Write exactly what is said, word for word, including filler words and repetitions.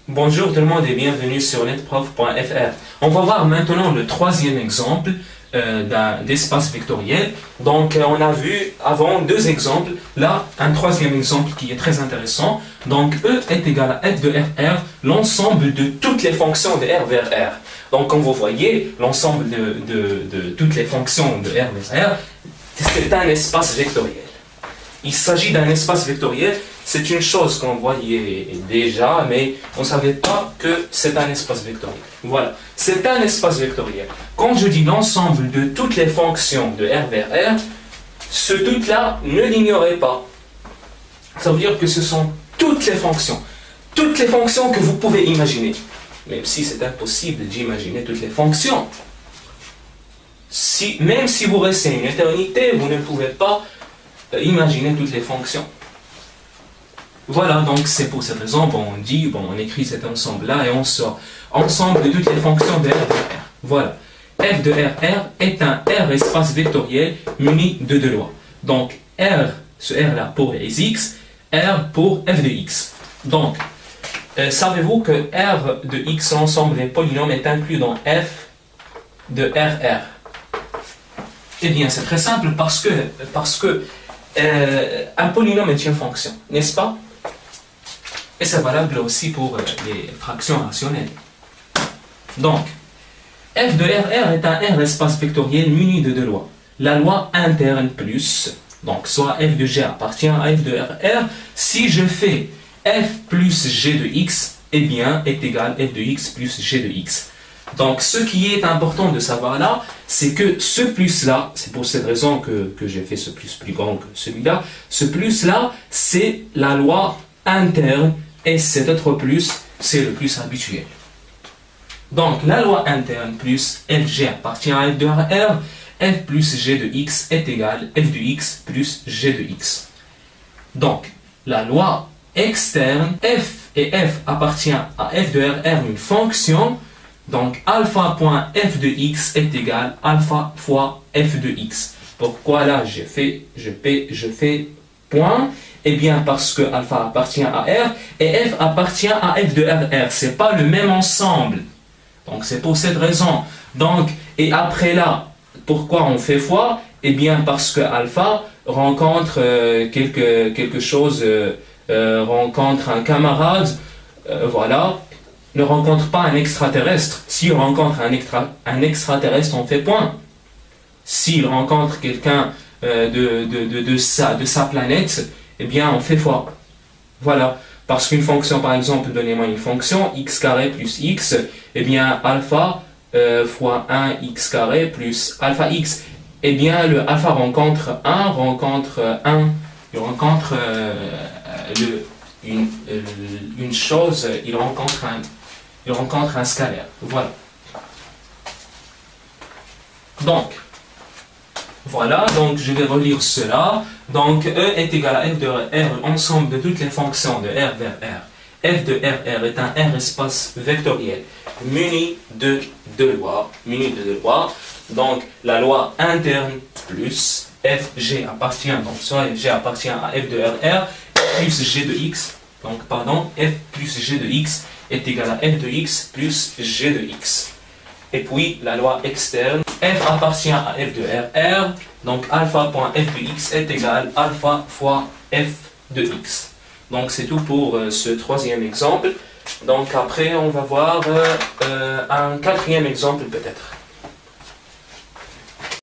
Bonjour tout le monde et bienvenue sur netprof point F R. On va voir maintenant le troisième exemple euh, d'un d'espace vectoriel. Donc euh, on a vu avant deux exemples, là un troisième exemple qui est très intéressant. Donc E est égal à f de R R, l'ensemble de toutes les fonctions de R vers R. Donc comme vous voyez, l'ensemble de, de, de toutes les fonctions de R vers R, c'est un espace vectoriel. Il s'agit d'un espace vectoriel. C'est une chose qu'on voyait déjà, mais on ne savait pas que c'est un espace vectoriel. Voilà, c'est un espace vectoriel. Quand je dis l'ensemble de toutes les fonctions de R vers R, ce tout-là, ne l'ignorez pas. Ça veut dire que ce sont toutes les fonctions. Toutes les fonctions que vous pouvez imaginer. Même si c'est impossible d'imaginer toutes les fonctions. Si, même si vous restez une éternité, vous ne pouvez pas imaginer toutes les fonctions. Voilà, donc c'est pour cette raison, bon, on dit, bon, on écrit cet ensemble-là et on sort ensemble de toutes les fonctions de R vers R. Voilà. F de R R est un R espace vectoriel muni de deux lois. Donc, R, ce R-là pour les X, R pour F de X. Donc, euh, savez-vous que R de X, l'ensemble des polynômes, est inclus dans F de R R? Eh bien, c'est très simple parce que, parce que euh, un polynôme est une fonction, n'est-ce pas? Et c'est valable aussi pour les fractions rationnelles. Donc, F de R R est un R espace vectoriel muni de deux lois. La loi interne plus, donc soit F de G appartient à F de R R, si je fais F plus G de X, eh bien, est égal F de X plus G de X. Donc, ce qui est important de savoir là, c'est que ce plus-là, c'est pour cette raison que, que j'ai fait ce plus plus grand que celui-là, ce plus-là, c'est la loi interne, et cet autre plus, c'est le plus habituel. Donc, la loi interne plus Fg appartient à F de R R, F plus G de X est égal F de X plus G de X. Donc, la loi externe, F et F appartient à F de R R, une fonction, donc alpha.f de X est égal alpha fois F de X. Pourquoi là, je fais, je fais, je fais point? Eh bien, parce que alpha appartient à R et F appartient à F de R R. Ce n'est pas le même ensemble. Donc, c'est pour cette raison. Donc, et après là, pourquoi on fait fois? Eh bien, parce que alpha rencontre euh, quelque, quelque chose, euh, euh, rencontre un camarade, euh, voilà, ne rencontre pas un extraterrestre. S'il rencontre un, extra, un extraterrestre, on fait point. S'il rencontre quelqu'un euh, de, de, de, de, sa, de sa planète, eh bien, on fait fois. Voilà. Parce qu'une fonction, par exemple, donnez-moi une fonction, x carré plus x, eh bien, alpha euh, fois un x carré plus alpha x. Eh bien, le alpha rencontre un, rencontre un, il rencontre euh, le, une, euh, une chose, il rencontre un, il rencontre un scalaire. Voilà. Donc, voilà, donc je vais relire cela. Donc, E est égal à F de R, ensemble de toutes les fonctions de R vers R. F de R R est un R espace vectoriel muni de deux lois. Muni de deux lois. Donc, la loi interne plus Fg appartient, donc soit Fg appartient à F de R R plus G de X. Donc, pardon, F plus G de X est égal à F de X plus G de X. Et puis, la loi externe, F appartient à F de R R, donc alpha.f de X est égal alpha fois F de X. Donc, c'est tout pour euh, ce troisième exemple. Donc, après, on va voir euh, euh, un quatrième exemple peut-être.